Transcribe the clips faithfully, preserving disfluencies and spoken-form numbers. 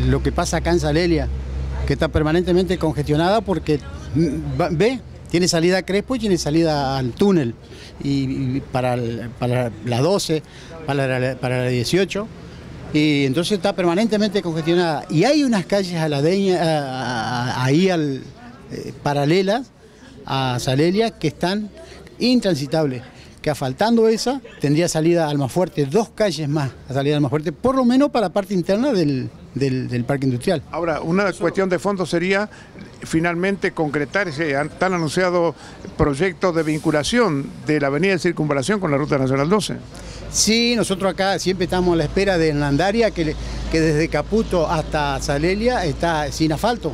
lo que pasa acá en Salelia, que está permanentemente congestionada porque, ve, tiene salida a Crespo y tiene salida al túnel, y, y para, el, para la doce, para la, para la dieciocho, y entonces está permanentemente congestionada. Y hay unas calles aladeñas, a, a, ahí al, eh, paralelas a Salelia que están intransitables, que asfaltando esa tendría salida a Almafuerte, dos calles más a salida a Almafuerte, por lo menos para la parte interna del, del, del parque industrial. Ahora, una cuestión de fondo sería finalmente concretar ese tan anunciado proyecto de vinculación de la avenida de Circunvalación con la Ruta Nacional doce. Sí, nosotros acá siempre estamos a la espera de Hernandaria, que, que desde Caputo hasta Salelia está sin asfalto,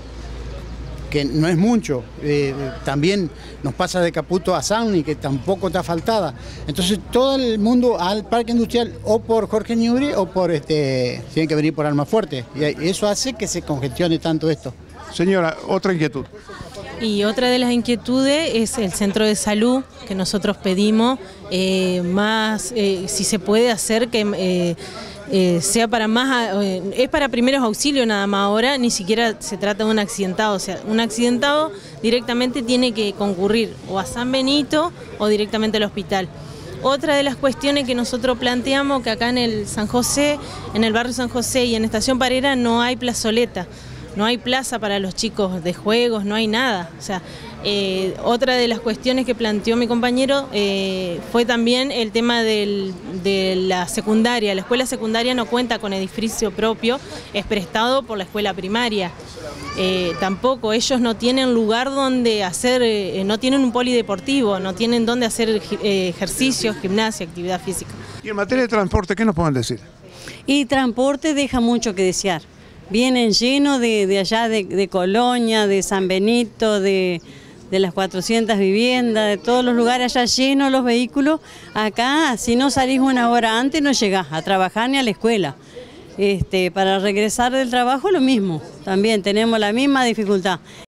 que no es mucho. Eh, también nos pasa de Caputo a Sanni, que tampoco está asfaltada. Entonces todo el mundo al parque industrial o por Jorge Newbery o por este, tienen que venir por Almafuerte. Y eso hace que se congestione tanto esto. Señora, otra inquietud. Y otra de las inquietudes es el centro de salud, que nosotros pedimos eh, más, eh, si se puede hacer que eh, eh, sea para más, eh, es para primeros auxilios nada más ahora, ni siquiera se trata de un accidentado, o sea, un accidentado directamente tiene que concurrir o a San Benito o directamente al hospital. Otra de las cuestiones que nosotros planteamos, que acá en el San José, en el barrio San José y en Estación Parera no hay plazoleta. No hay plaza para los chicos de juegos, no hay nada. O sea, eh, otra de las cuestiones que planteó mi compañero eh, fue también el tema del, de la secundaria. La escuela secundaria no cuenta con edificio propio, es prestado por la escuela primaria. Eh, tampoco, ellos no tienen lugar donde hacer, eh, no tienen un polideportivo, no tienen donde hacer eh, ejercicios, gimnasia, actividad física. Y en materia de transporte, ¿qué nos pueden decir? Y transporte deja mucho que desear. Vienen llenos de, de allá de, de Colonia, de San Benito, de, de las cuatrocientas viviendas, de todos los lugares allá llenos los vehículos. Acá, si no salís una hora antes, no llegás a trabajar ni a la escuela. Este, para regresar del trabajo lo mismo, también tenemos la misma dificultad.